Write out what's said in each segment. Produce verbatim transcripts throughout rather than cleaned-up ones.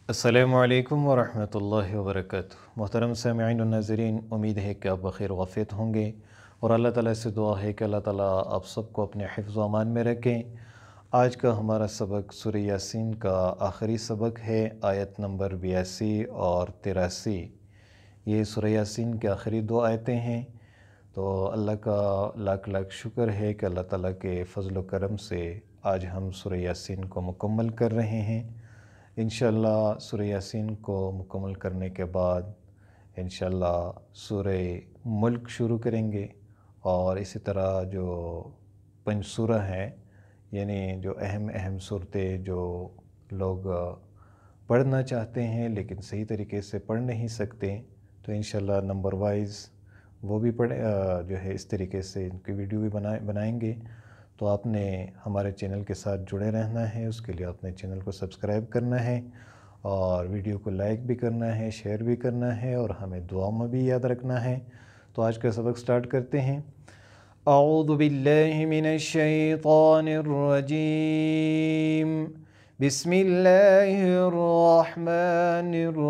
السلام علیکم ورحمۃ اللہ وبرکاتہ۔ محترم سامعین و ناظرین، امید ہے کہ آپ بخیر وافیت ہوں گے اور اللہ تعالیٰ سے دعا ہے کہ اللہ تعالیٰ آپ سب کو اپنے حفظ و امان میں رکھیں۔ آج کا ہمارا سبق سورہ یاسین کا آخری سبق ہے، آیت نمبر بیاسی اور تراسی۔ یہ سورہ یاسین کے آخری دو آیتیں ہیں، تو اللہ کا لاکھ لاکھ شکر ہے کہ اللہ تعالیٰ کے فضل و کرم سے آج ہم سورہ یاسین کو مکمل کر رہے ہیں۔ انشاءاللہ سورہ یاسین کو مکمل کرنے کے بعد انشاءاللہ سورہ ملک شروع کریں گے، اور اسی طرح جو پنج سورہ ہیں، یعنی جو اہم اہم صورتیں جو لوگ پڑھنا چاہتے ہیں لیکن صحیح طریقے سے پڑھ نہیں سکتے، تو انشاءاللہ نمبر وائز وہ بھی پڑھ جو ہے اس طریقے سے ان کی ویڈیو بھی بنائیں بنائیں گے۔ تو آپ نے ہمارے چینل کے ساتھ جڑے رہنا ہے، اس کے لیے آپ نے چینل کو سبسکرائب کرنا ہے اور ویڈیو کو لائک بھی کرنا ہے، شیئر بھی کرنا ہے، اور ہمیں دعا میں بھی یاد رکھنا ہے۔ تو آج کا سبق سٹارٹ کرتے ہیں۔ اعوذ باللہ من الشیطان الرجیم، بسم اللہ الرحمن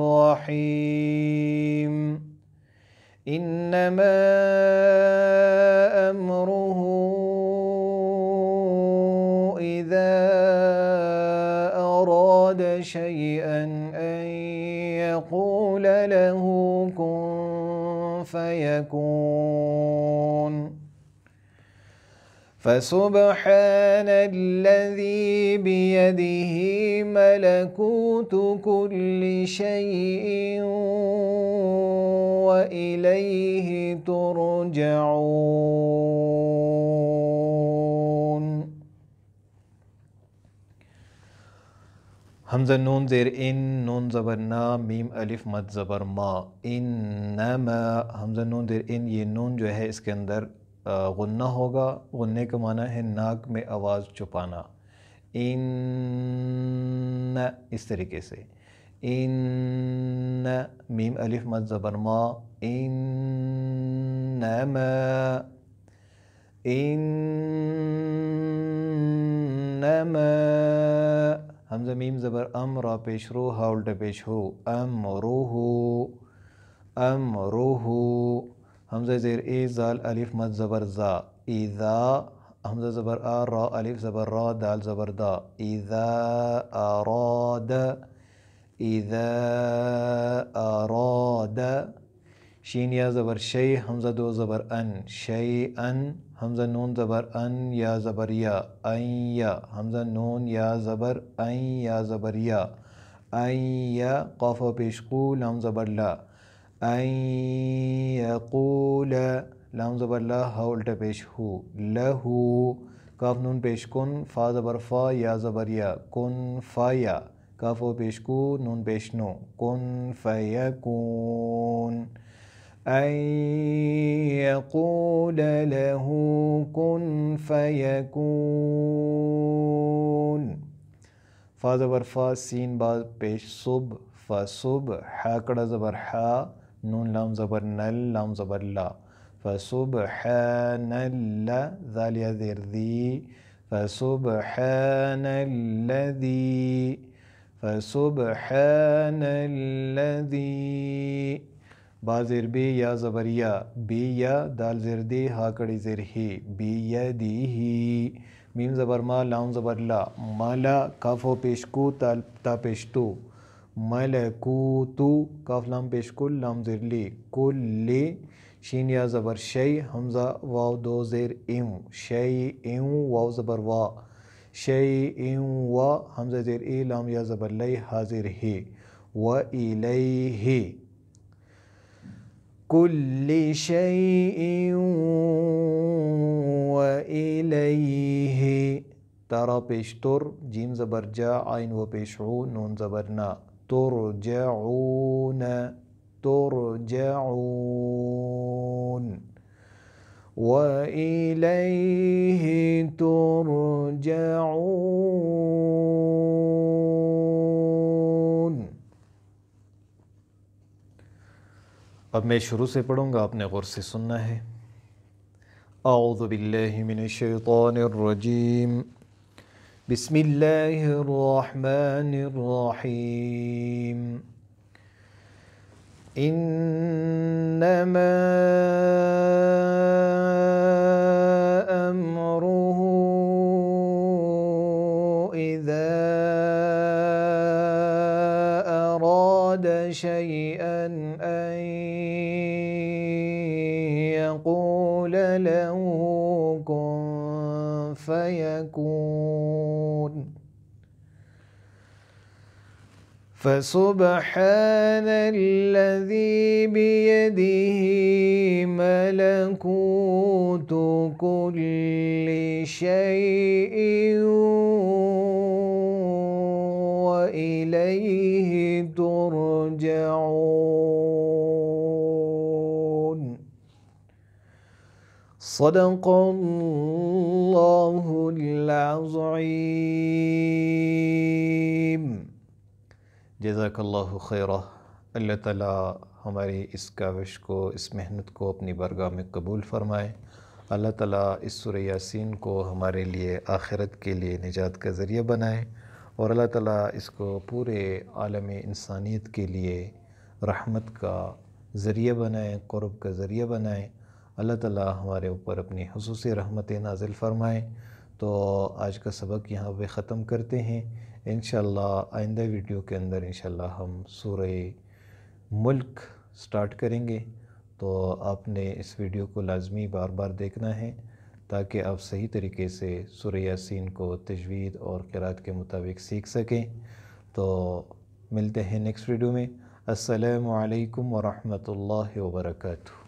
الرحیم۔ انما امرہ اذا اراد شیئا ان یقول له کن فیکون۔ فسبحان الذی بیدہ ملکوت کل شیء وإلیہ ترجعون۔ حمزہ نون زیر ان، نون زبر نا، میم الف مد زبر ما، انما حمزہ نون زیر ان، یہ نون جو ہے اس کے اندر غنہ ہوگا۔ غننے کا معنی ہے ناک میں آواز چھپانا، ان اس طریقے سے، ان میم الف مد زبر ما، انما انما حمزہ میم زبر ام، را پیش رو، ہا الٹا پیش ہو، امروہ امروہ۔ حمزہ زیر اے، زال الف مد زبر زا، اذا حمزہ زبر آ، را الف زبر را، دال زبر دا، اذا اراد اذا اراد۔ شین یا زبر شی، حمزہ دو زبر ان، شیئن حمزہ نون زبر ان، یا زبر یا، این یا حمزہ نون یا زبر این، یا زبر یا، این یا قاف و پیش قو، لام زبر لا، این یقول لام زبر لا، ہا الٹا پیش ہو، لہو کاف نون پیش کن، فا زبر فا، یا زبر یا، کن فا یا کاف و پیش کو، نون پیش نو، کن فیکون۔ ان یقول له کن فیکون۔ فا زبر فا، سین با پیش صب، فصب، حا کڑا زبر حا، نون لام زبر نل، لام زبر لا، فسبحان اللہ، ذال یا زیر ذی، فسبحان الذی فسبحان الذی۔ با زیر بی، یا زبر یا، بی یا دال زیر دی، ہا کڑی زیر ہی، بیدیہ۔ میم زبر ما، لام زبر لا، مالا کاف و پیش کو، تا پیش تو، ملکوتو کاف لام پیش کل، لام زیر لی، کلی۔ شین یا زبر شی، حمزہ واو دو زیر ایم، شیئن واو زبر وا، شیئن وا حمزہ زیر ای، لام یا زبر لی، ہا زیر ہی، وإلیہ کل شیء وإلیہ۔ تارا پیش تر، جیم زبر جا، عین و پیش عو، نون زبر نا، ترجعون ترجعون وإلیہ ترجعون۔ اب میں شروع سے پڑھوں گا، آپ نے غور سے سننا ہے۔ اعوذ باللہ من الشیطان الرجیم، بسم اللہ الرحمن الرحیم انما امرہ اذا اراد شیئا ان یقول له کن فیکون فسبحان الذي بيده ملكوت كل شيء وإليه ترجعون صدق الله العظيم. جزاک اللہ خیرہ. اللہ تعالیٰ ہماری اس کاوش کو، اس محنت کو اپنی بارگاہ میں قبول فرمائے. اللہ تعالیٰ اس سورہ یاسین کو ہمارے لیے آخرت کے لیے نجات کا ذریعہ بنائے، اور اللہ تعالیٰ اس کو پورے عالم انسانیت کے لیے رحمت کا ذریعہ بنائے، قرب کا ذریعہ بنائے. اللہ تعالیٰ ہمارے اوپر اپنی خصوصی رحمتیں نازل فرمائے. تو آج کا سبق یہاں پہ ختم کرتے ہیں. انشاءاللہ آئندہ ویڈیو کے اندر انشاءاللہ ہم سورہ ملک سٹارٹ کریں گے. تو آپ نے اس ویڈیو کو لازمی بار بار دیکھنا ہے تاکہ آپ صحیح طریقے سے سورہ یاسین کو تجوید اور قرات کے مطابق سیکھ سکیں. تو ملتے ہیں نیکسٹ ویڈیو میں. السلام علیکم ورحمۃ اللہ وبرکاتہ.